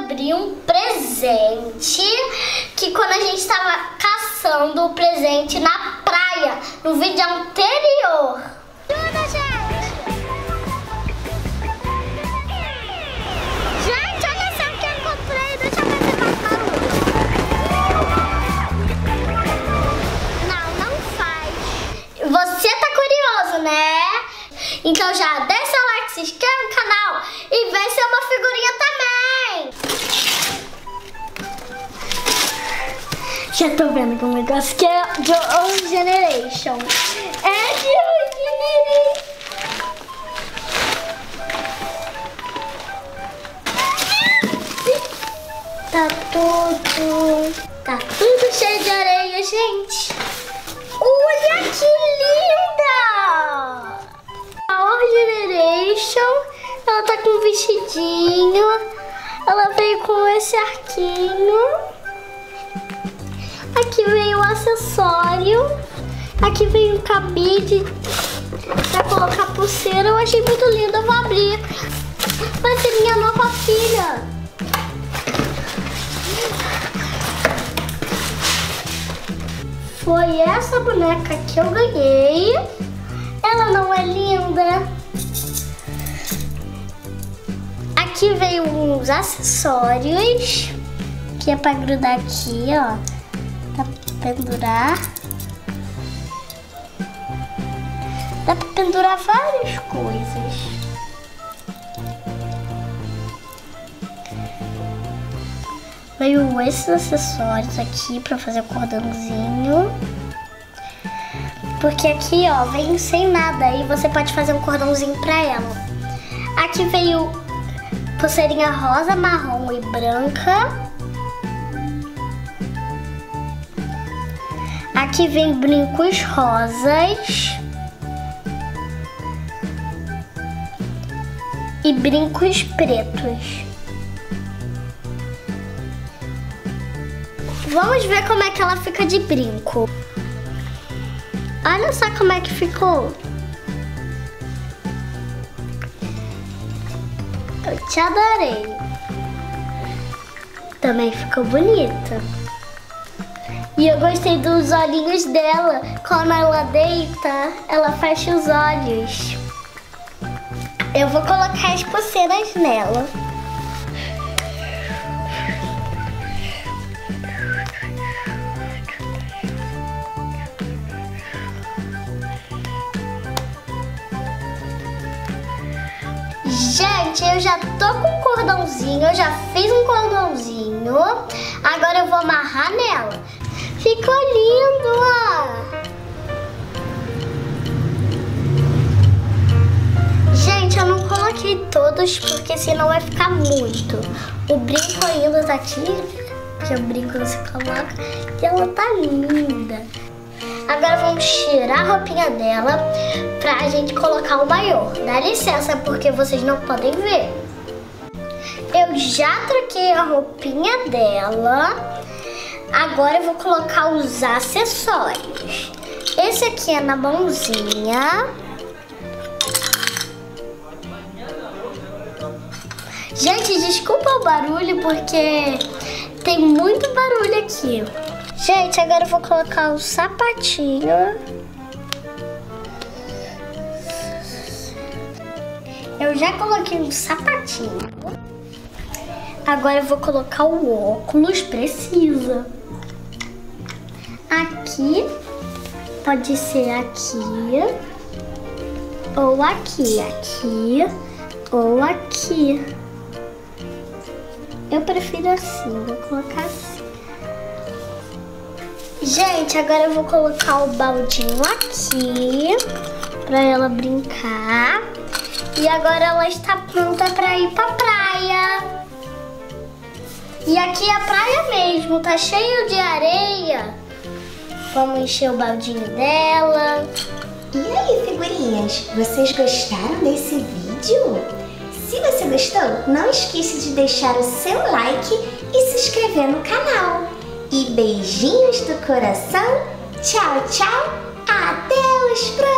abrir um presente que quando a gente estava caçando o presente na praia, no vídeo anterior. Ajuda, gente! Gente, olha só o que eu encontrei. Deixa eu ver se faz barulho. Não faz. Você tá curioso, né? Então já deixa o like, se inscreve no canal e vem ser uma figurinha também. Já tô vendo que o negócio que é de One Generation. É de One Generation. Tá tudo cheio de areia, gente. Olha que linda! A One Generation, ela tá com um vestidinho, ela veio com esse arquinho, aqui veio o acessório, aqui veio um cabide pra colocar pulseira. Eu achei muito lindo, eu vou abrir. Vai ser minha nova filha. Foi essa boneca que eu ganhei. Ela não é linda? Aqui veio uns acessórios, que é pra grudar aqui, ó. Dá pra pendurar. Dá pra pendurar várias coisas. Veio esses acessórios aqui pra fazer o cordãozinho. Porque aqui, ó, vem sem nada, aí você pode fazer um cordãozinho pra ela. Aqui veio pulseirinha rosa, marrom e branca. Aqui vem brincos rosas. E brincos pretos. Vamos ver como é que ela fica de brinco. Olha só como é que ficou. Eu te adorei. Também ficou bonita. E eu gostei dos olhinhos dela. Quando ela deita, ela fecha os olhos. Eu vou colocar as pulseiras nela. Gente, eu já tô com um cordãozinho, eu já fiz um cordãozinho. Agora eu vou amarrar nela. Ficou lindo, ó. Gente, eu não coloquei todos porque senão vai ficar muito. O brinco ainda tá aqui, porque o brinco você coloca e ela tá linda. Agora vamos tirar a roupinha dela pra gente colocar o maiô. Dá licença, porque vocês não podem ver. Eu já troquei a roupinha dela. Agora eu vou colocar os acessórios. Esse aqui é na mãozinha. Gente, desculpa o barulho, porque tem muito barulho aqui. Gente, agora eu vou colocar o sapatinho. Eu já coloquei um sapatinho. Agora eu vou colocar o óculos, precisa. Aqui, pode ser aqui, ou aqui, ou aqui. Eu prefiro assim, vou colocar assim. Gente, agora eu vou colocar o baldinho aqui pra ela brincar. E agora ela está pronta pra ir pra praia. E aqui é a praia mesmo, tá cheio de areia. Vamos encher o baldinho dela. E aí, figurinhas, vocês gostaram desse vídeo? Se você gostou, não esqueça de deixar o seu like e se inscrever no canal. E beijinhos do coração. Tchau, tchau. Até os próximos.